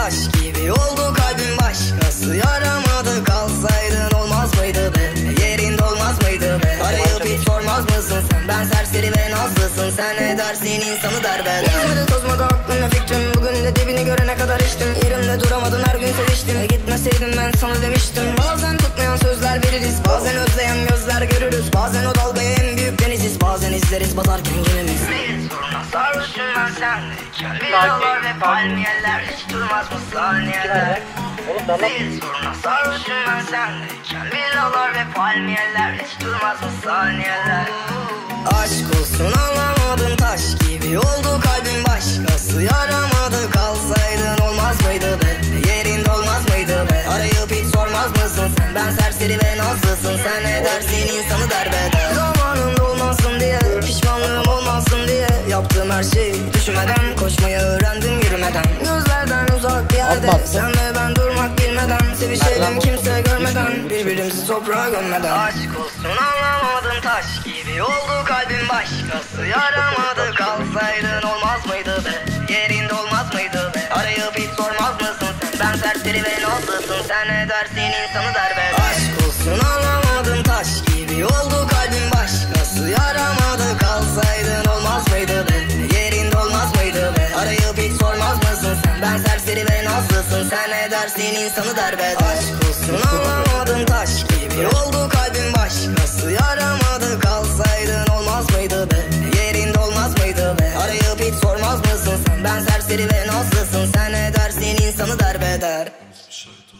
taş gibi oldu kalbim, başkası yaramadı. Kalsaydın olmaz mıydı be? Yerinde olmaz mıydı be? Arayıp hiç sormaz mısın sen? Ben serseri ve nazlısın, sen ne dersin insanı derbeder. Gezmedi tozmadı aklımla fikrim, bugün de dibini görene kadar içtim. Yerimde duramadın, her gün seviştim. Gitmeseydin ben sana demiştim. Bazen tutmayan sözler veririz, bazen özleyen gözler görürüz. Bazen o dalgaya en büyük deniziz, bazen izleriz batarken gemimiz. Sarhoşum ben sendeyken, villalar ve palmiyeler, hiç durmaz mı saniyeler? Değil soruna sarhoşum ben sendeyken, villalar ve palmiyeler, hiç durmaz mı saniyeler? Aşk olsun anlamadın, taş gibi oldu kalbim, başkası yaramadı. Kalsaydın olmaz mıydı be? Yerinde olmaz mıydı be? Arayıp hiç sormaz mısın sen? Ben serseri ve nazlısın, sen ne dersin insanı derbeder. Zamanında olmasın diye, pişmanlığım olmasın diye yaptığım her şeyi düşünmeden, koşmayı öğrendim yürümeden. Gözlerden uzak bir yerde, sen ve ben durmak bilmeden, sevişelim kimse görmeden, birbirimizi toprağa gömmeden. Aşk olsun anlamadın, taş gibi oldu kalbim, başkası yaramadı. Kalsaydın olmaz mıydı be? Yerinde olmaz mıydı be? Arayıp hiç sormaz mısın sen? Ben serseri ve nazlısın, sen ne dersin insanı derbeder. Aşk olsun anlamadın, taş gibi oldu kalbim, başkası yaramadı. Kalsaydın olmaz mıydı be? Yerinde olmaz mıydı be? Arayıp hiç sormaz mısın sen? Ben serseri ve nazlısın, sen ne dersin insanı derbeder. Aşk olsun anlamadın, taş gibi oldu kalbim, başkası yaramadı. Kalsaydın olmaz mıydı be? Yerinde olmaz mıydı be? Arayıp hiç sormaz mısın sen? Ben serseri ve nazlısın, sen ne dersin insanı derbeder.